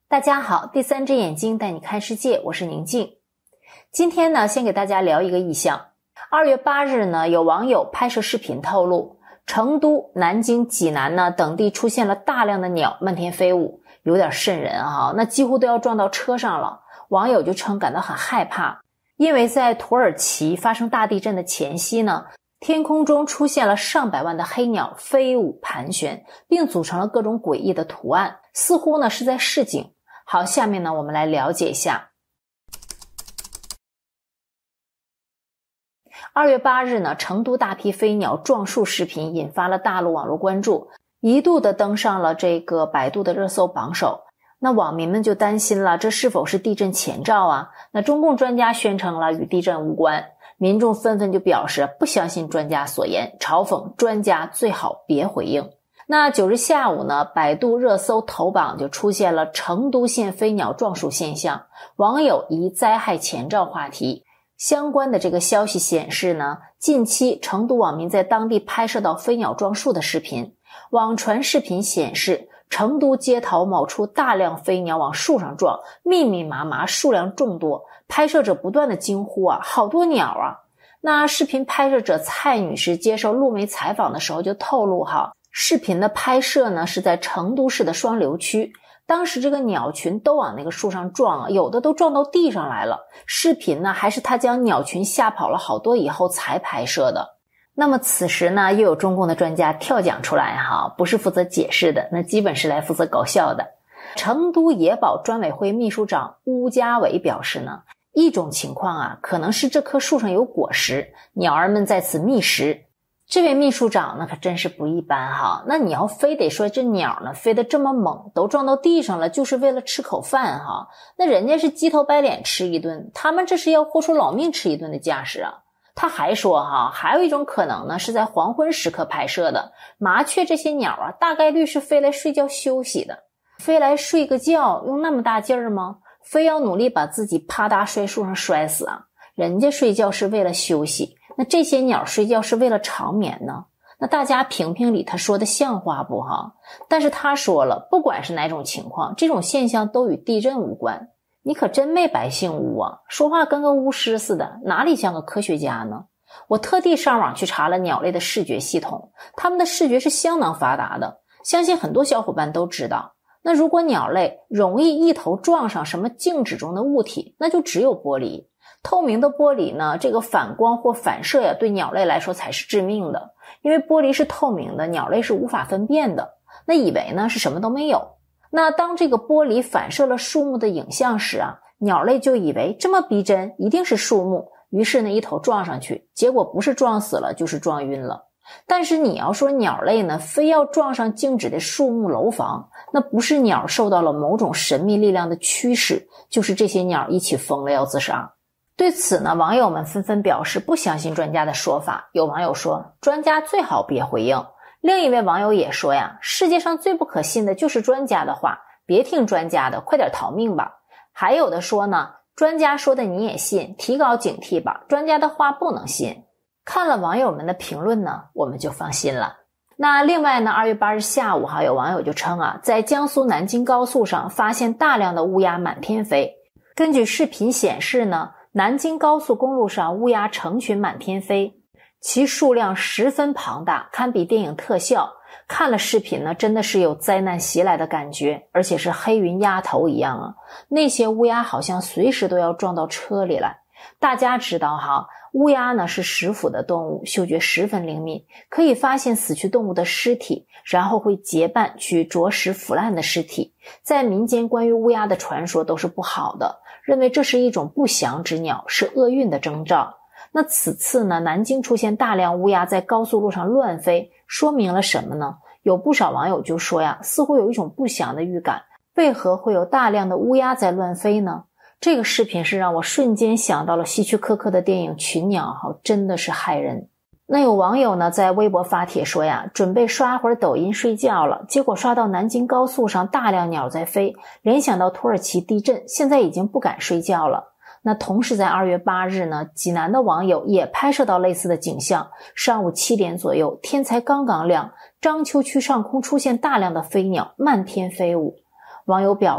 大家好，第三只眼睛带你看世界，我是宁静。今天呢，先给大家聊一个异象。2月8日呢，有网友拍摄视频透露，成都、南京、济南呢等地出现了大量的鸟漫天飞舞，有点瘆人啊，那几乎都要撞到车上了。网友就称感到很害怕，因为在土耳其发生大地震的前夕呢，天空中出现了上百万的黑鸟飞舞盘旋，并组成了各种诡异的图案，似乎呢是在示警。好，下面呢我们来了解一下。2月8日呢，成都大批飞鸟撞树视频引发了大陆网络关注，一度的登上了这个百度的热搜榜首。那网民们就担心了，这是否是地震前兆啊？那中共专家宣称了与地震无关，民众纷纷就表示不相信专家所言，嘲讽专家最好别回应。那9日下午呢，百度热搜头榜就出现了成都县飞鸟撞树现象，网友以灾害前兆话题。相关的这个消息显示呢，近期成都网民在当地拍摄到飞鸟撞树的视频，网传视频显示成都街头某处大量飞鸟往树上撞，密密麻麻，数量众多，拍摄者不断的惊呼啊，好多鸟啊！那视频拍摄者蔡女士接受路媒采访的时候就透露视频的拍摄呢是在成都市的双流区，当时这个鸟群都往那个树上撞，有的都撞到地上来了。视频呢还是他将鸟群吓跑了好多以后才拍摄的。那么此时呢，又有中共的专家跳讲出来不是负责解释的，那基本是来负责搞笑的。成都野保专委会秘书长邬家伟表示呢，一种情况可能是这棵树上有果实，鸟儿们在此觅食。这位秘书长呢可真是不一般那你要非得说这鸟呢飞得这么猛，都撞到地上了，就是为了吃口饭那人家是鸡头白脸吃一顿，他们这是要豁出老命吃一顿的架势啊。他还说还有一种可能呢是在黄昏时刻拍摄的，麻雀这些鸟大概率是飞来睡觉休息的，飞来睡个觉用那么大劲儿吗？非要努力把自己啪嗒摔树上摔死人家睡觉是为了休息，那这些鸟睡觉是为了长眠呢？那大家评评理，他说的像话不但是他说了，不管是哪种情况，这种现象都与地震无关。你可真没白姓巫说话跟个巫师似的，哪里像个科学家呢？我特地上网去查了鸟类的视觉系统，它们的视觉是相当发达的，相信很多小伙伴都知道。那如果鸟类容易一头撞上什么静止中的物体，那就只有玻璃。透明的玻璃呢，这个反光或反射对鸟类来说才是致命的，因为玻璃是透明的，鸟类是无法分辨的，那以为呢是什么都没有。那当这个玻璃反射了树木的影像时鸟类就以为这么逼真一定是树木，于是呢一头撞上去，结果不是撞死了就是撞晕了。但是你要说鸟类呢非要撞上静止的树木楼房，那不是鸟受到了某种神秘力量的驱使，就是这些鸟一起疯了要自杀。对此呢，网友们纷纷表示不相信专家的说法。有网友说，专家最好别回应。另一位网友也说世界上最不可信的就是专家的话，别听专家的，快点逃命吧。还有的说呢，专家说的你也信，提高警惕吧，专家的话不能信。看了网友们的评论呢，我们就放心了。那另外呢，2月8日下午有网友就称在江苏南京高速上发现大量的乌鸦满天飞。根据视频显示呢，南京高速公路上乌鸦成群满天飞，其数量十分庞大，堪比电影特效。看了视频呢，真的是有灾难袭来的感觉，而且是黑云压头一样那些乌鸦好像随时都要撞到车里来。大家知道乌鸦呢是食腐的动物，嗅觉十分灵敏，可以发现死去动物的尸体，然后会结伴去啄食腐烂的尸体。在民间关于乌鸦的传说都是不好的，认为这是一种不祥之鸟，是厄运的征兆。那此次呢，南京出现大量乌鸦在高速路上乱飞，说明了什么呢？有不少网友就说似乎有一种不祥的预感。为何会有大量的乌鸦在乱飞呢？这个视频是让我瞬间想到了希区柯克的电影《群鸟》真的是骇人。那有网友呢在微博发帖说准备刷会儿抖音睡觉了，结果刷到南京高速上大量鸟在飞，联想到土耳其地震，现在已经不敢睡觉了。那同时在2月8日呢，济南的网友也拍摄到类似的景象。上午7点左右，天才刚刚亮，章丘区上空出现大量的飞鸟漫天飞舞。网友表示，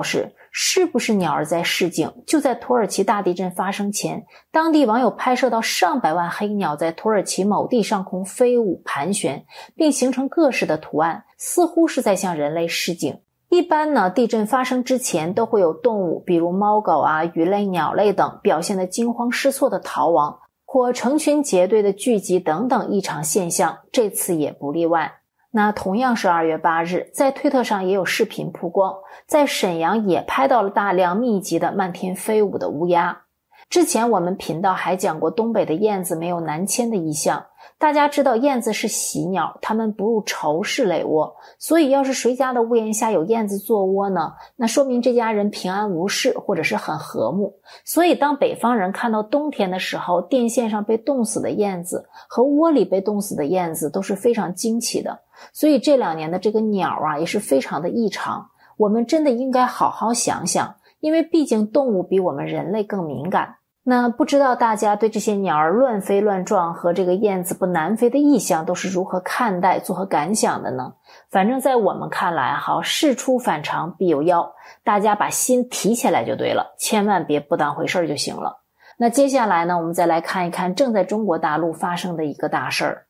是不是鸟儿在示警？就在土耳其大地震发生前，当地网友拍摄到上百万黑鸟在土耳其某地上空飞舞盘旋，并形成各式的图案，似乎是在向人类示警。一般呢，地震发生之前都会有动物，比如猫狗啊、鱼类、鸟类等表现得惊慌失措的逃亡，或成群结队的聚集等等异常现象，这次也不例外。那同样是2月8日，在推特上也有视频曝光，在沈阳也拍到了大量密集的漫天飞舞的乌鸦。之前我们频道还讲过东北的燕子没有南迁的意象，大家知道燕子是喜鸟，它们不入仇视垒窝，所以要是谁家的屋檐下有燕子做窝呢，那说明这家人平安无事，或者是很和睦。所以当北方人看到冬天的时候，电线上被冻死的燕子和窝里被冻死的燕子都是非常惊奇的。所以这2年的这个鸟啊也是非常的异常，我们真的应该好好想想，因为毕竟动物比我们人类更敏感。那不知道大家对这些鸟儿乱飞乱撞和这个燕子不南飞的意象都是如何看待、作何感想的呢？反正在我们看来事出反常必有妖，大家把心提起来就对了，千万别不当回事就行了。那接下来呢，我们再来看一看正在中国大陆发生的一个大事儿。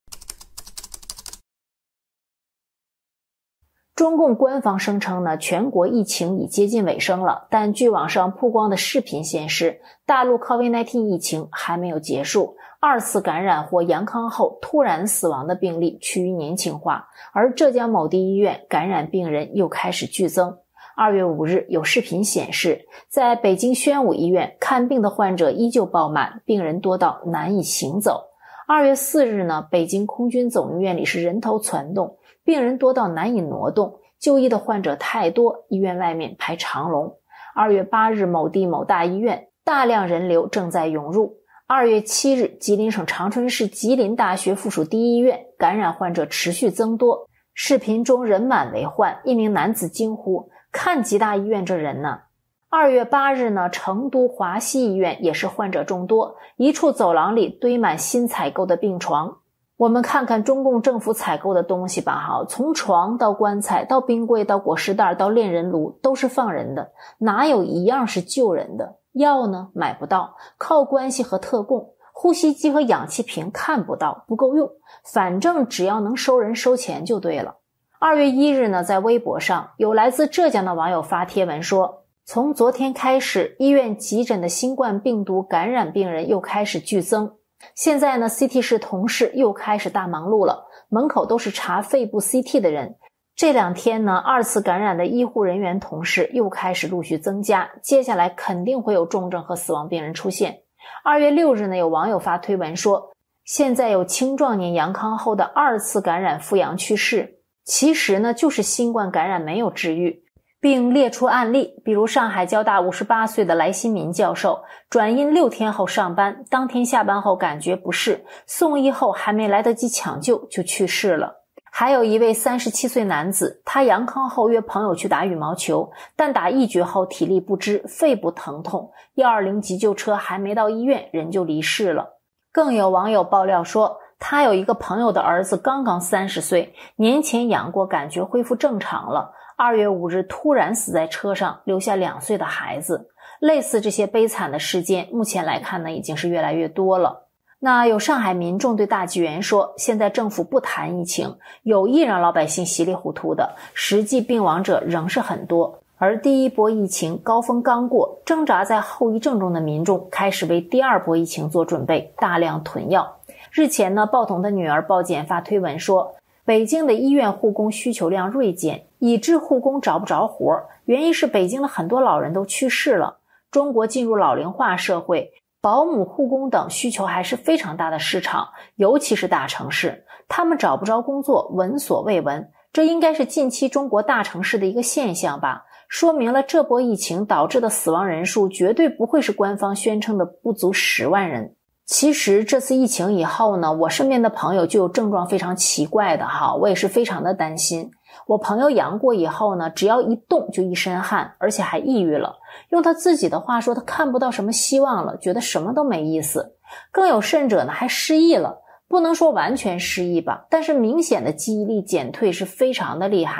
中共官方声称呢，全国疫情已接近尾声了，但据网上曝光的视频显示，大陆 COVID-19 疫情还没有结束，2次感染或阳康后突然死亡的病例趋于年轻化，而浙江某地医院感染病人又开始剧增。2月5日，有视频显示，在北京宣武医院看病的患者依旧爆满，病人多到难以行走。2月4日呢，北京空军总医院里是人头攒动，病人多到难以挪动，就医的患者太多，医院外面排长龙。2月8日，某地某大医院大量人流正在涌入。2月7日，吉林省长春市吉林大学附属第一医院感染患者持续增多，视频中人满为患，一名男子惊呼：“看吉大医院这人呢！” 2月8日呢，成都华西医院也是患者众多，一处走廊里堆满新采购的病床。我们看看中共政府采购的东西吧，从床到棺材到冰柜到果实袋到炼人炉都是放人的，哪有一样是救人的？药呢买不到，靠关系和特供，呼吸机和氧气瓶看不到，不够用，反正只要能收人收钱就对了。2月1日呢，在微博上有来自浙江的网友发帖文说，从昨天开始，医院急诊的新冠病毒感染病人又开始剧增。现在呢 CT 室同事又开始大忙碌了，门口都是查肺部 CT 的人。这2天呢，2次感染的医护人员同事又开始陆续增加，接下来肯定会有重症和死亡病人出现。2月6日呢，有网友发推文说，现在有青壮年阳康后的2次感染复阳去世，其实呢就是新冠感染没有治愈，并列出案例，比如上海交大58岁的来新民教授，转阴6天后上班，当天下班后感觉不适，送医后还没来得及抢救就去世了。还有一位37岁男子，他阳康后约朋友去打羽毛球，但打一局后体力不支，肺部疼痛，120急救车还没到医院，人就离世了。更有网友爆料说，他有一个朋友的儿子刚刚30岁，年前阳过，感觉恢复正常了，2月5日突然死在车上，留下2岁的孩子。类似这些悲惨的事件，目前来看呢，已经是越来越多了。那有上海民众对大纪元说，现在政府不谈疫情，有意让老百姓稀里糊涂的，实际病亡者仍是很多。而第一波疫情高峰刚过，挣扎在后遗症中的民众开始为第2波疫情做准备，大量囤药。日前呢，鲍彤的女儿鲍简发推文说，北京的医院护工需求量锐减，以致护工找不着活，原因是北京的很多老人都去世了。中国进入老龄化社会，保姆、护工等需求还是非常大的市场，尤其是大城市，他们找不着工作，闻所未闻。这应该是近期中国大城市的一个现象吧，说明了这波疫情导致的死亡人数绝对不会是官方宣称的不足10万人。其实这次疫情以后呢，我身边的朋友就有症状非常奇怪的我也是非常的担心。我朋友阳过以后呢，只要一动就一身汗，而且还抑郁了。用他自己的话说，他看不到什么希望了，觉得什么都没意思。更有甚者呢，还失忆了。不能说完全失忆吧，但是明显的记忆力减退是非常的厉害。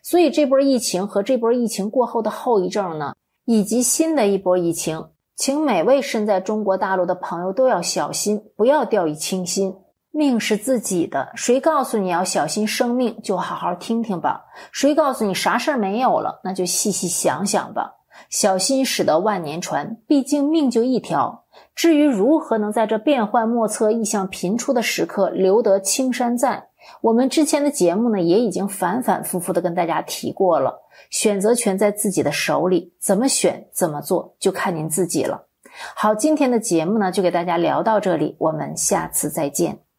所以这波疫情和这波疫情过后的后遗症呢，以及新的一波疫情，请每位身在中国大陆的朋友都要小心，不要掉以轻心。命是自己的，谁告诉你要小心生命，就好好听听吧。谁告诉你啥事儿没有了，那就细细想想吧。小心驶得万年船，毕竟命就一条。至于如何能在这变幻莫测、异象频出的时刻留得青山在，我们之前的节目呢也已经反反复复的跟大家提过了。选择权在自己的手里，怎么选怎么做就看您自己了。好，今天的节目呢就给大家聊到这里，我们下次再见。